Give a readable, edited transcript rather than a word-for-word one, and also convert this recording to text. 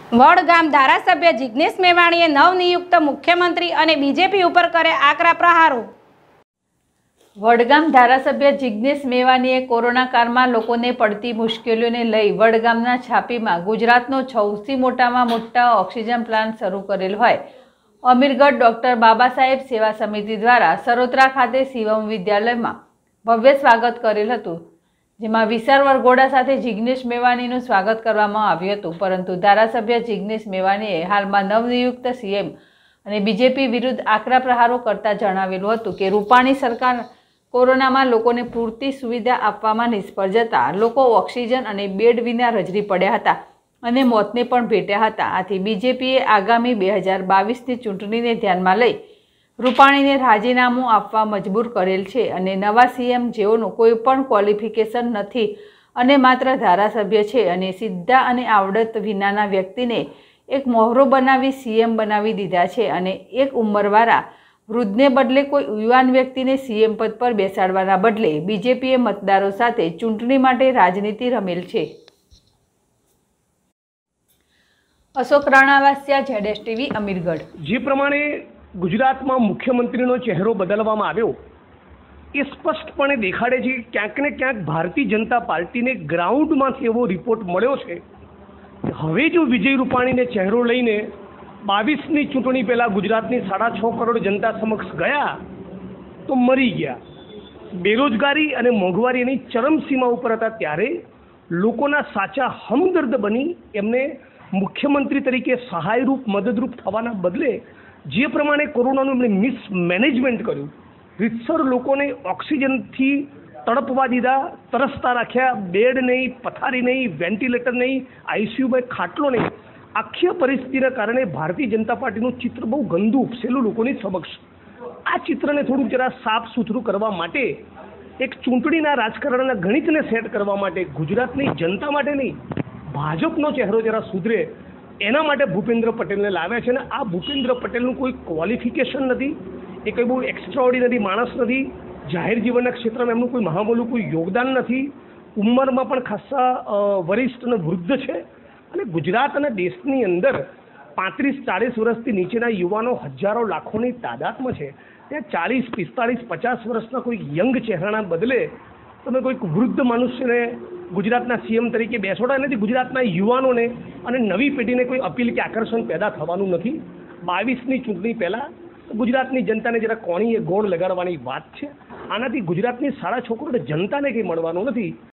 વડગામ ધારાસભ્ય જિગ્નેશ મેવાણીએ નવનિયુક્ત મુખ્યમંત્રી અને બીજેપી ઉપર કરે આકરા પ્રહારો। વડગામ ધારાસભ્ય જિગ્નેશ મેવાણીએ કોરોના કાળમાં લોકોને પડતી મુશ્કેલીઓને લઈ વડગામના છાપીમાં ગુજરાતનો સૌથી મોટામાં મોટા ઓક્સિજન પ્લાન્ટ શરૂ કરેલ હોય અમીરગઢ ડોક્ટર બાબા સાહેબ સેવા સમિતિ દ્વારા સરોત્રા ખાતે શિવમ વિદ્યાલયમાં ભવ્ય સ્વાગત કરેલ હતું, જેમાં વિશાળ વરઘોડા સાથે જિગ્નેશ મેવાણીનું સ્વાગત કરવામાં આવ્યું હતું। પરંતુ ધારાસભ્ય જિગ્નેશ મેવાણીએ હાલમાં નવનિયુક્ત સીએમ અને બીજેપી વિરુદ્ધ આકરા પ્રહારો કરતા જણાવેલું હતું કે રૂપાણી સરકાર કોરોનામાં લોકોને પૂરતી સુવિધા આપવામાં નિષ્ફળ જતા લોકો ઓક્સિજન અને બેડ વિના રજડી પડ્યા હતા અને મોતને પણ ભેટ્યા હતા। આથી બીજેપીએ આગામી 2022ની ચૂંટણીને ધ્યાનમાં લઈ રૂપાણીને રાજીનામું આપવા મજબૂર કરેલ છે અને નવા સીએમ જેઓનું કોઈ પણ ક્વોલિફિકેશન નથી અને માત્ર ધારાસભ્ય છે અને સીધા અને આવડત વિનાના વ્યક્તિને એક મોહરો બનાવી સીએમ બનાવી દીધા છે અને એક ઉંમરવાળા વૃદ્ધને બદલે કોઈ યુવાન વ્યક્તિને સીએમ પદ પર બેસાડવાના બદલે બીજેપીએ મતદારો સાથે ચૂંટણી માટે રાજનીતિ રમેલ છે। Ashok Ranavasiya, ZS TV, Amirgadh. જે પ્રમાણે ગુજરાતમાં મુખ્યમંત્રીનો ચહેરો બદલવામાં આવ્યો એ સ્પષ્ટપણે દેખાડે છે કે ક્યાંક ને ક્યાંક ભારતીય જનતા પાર્ટીને ગ્રાઉન્ડમાંથી એવો રિપોર્ટ મળ્યો છે કે હવે જો વિજય રૂપાણીને ચહેરો લઈને 22ની ચૂંટણી પહેલાં ગુજરાતની 6.5 કરોડ જનતા સમક્ષ ગયા તો મરી ગયા। બેરોજગારી અને મોંઘવારી એની ચરમસીમા ઉપર હતા, ત્યારે લોકોના સાચા હમદર્દ બની એમને મુખ્યમંત્રી તરીકે સહાયરૂપ મદદરૂપ થવાના બદલે જે પ્રમાણે કોરોનાનું એમણે મિસમેનેજમેન્ટ કર્યું, રીતસર લોકોને ઓક્સિજનથી તડપવા દીધા, તરસતા રાખ્યા, બેડ નહીં, પથારી નહીં, વેન્ટિલેટર નહીં, આઈસીયુમાં ખાટલો નહીં, આખી પરિસ્થિતિના કારણે ભારતીય જનતા પાર્ટીનું ચિત્ર બહુ ગંદુ ઉપસેલું લોકોની સમક્ષ। આ ચિત્રને થોડુંક જરા સાફ સુથરું કરવા માટે, એક ચૂંટણીના રાજકારણના ગણિતને સેટ કરવા માટે, ગુજરાતની જનતા માટે નહીં, ભાજપનો ચહેરો જરા સુધરે એના માટે ભૂપેન્દ્ર પટેલને લાવ્યા છે। અને આ ભૂપેન્દ્ર પટેલનું કોઈ ક્વોલિફિકેશન નથી, એ કંઈ બહુ એક્સ્ટ્રાઓર્ડિનરી માણસ નથી, જાહેર જીવનના ક્ષેત્રમાં એમનું કોઈ મહામૂલું કોઈ યોગદાન નથી, ઉંમરમાં પણ ખાસ્સા વરિષ્ઠ અને વૃદ્ધ છે અને ગુજરાત અને દેશની અંદર 35-40 વર્ષથી નીચેના યુવાનો હજારો લાખોની તાદાદમાં છે। ત્યાં 40, 45, 50 વર્ષના કોઈ યંગ ચહેરાના બદલે તમે કોઈક વૃદ્ધ મનુષ્યને ગુજરાતના સીએમ તરીકે બેસોડા નથી। ગુજરાતના યુવાનોને અને નવી પેઢીને કોઈ અપીલ કે આકર્ષણ પેદા થવાનું નથી। 22ની ચૂંટણી પહેલાં ગુજરાતની જનતાને જરા કોણીએ ગોળ લગાડવાની વાત છે। આનાથી ગુજરાતની 6.5 કરોડ જનતાને કંઈ મળવાનું નથી।